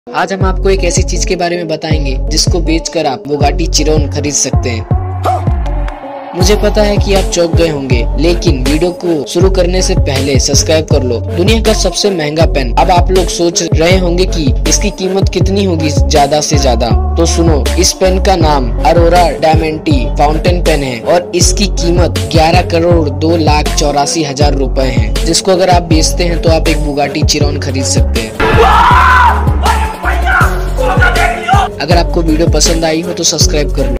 आज हम आपको एक ऐसी चीज के बारे में बताएंगे जिसको बेचकर आप बुगाटी चिरोन खरीद सकते हैं। मुझे पता है कि आप चौंक गए होंगे, लेकिन वीडियो को शुरू करने से पहले सब्सक्राइब कर लो। दुनिया का सबसे महंगा पेन। अब आप लोग सोच रहे होंगे कि इसकी कीमत कितनी होगी ज्यादा से ज्यादा, तो सुनो, इस पेन का नाम अरोरा डायमेंटी फाउंटेन पेन है और इसकी कीमत 11,02,84,000 रुपए है, जिसको अगर आप बेचते हैं तो आप एक बुगाटी चिरोन खरीद सकते हैं। अगर आपको वीडियो पसंद आई हो तो सब्सक्राइब कर लो।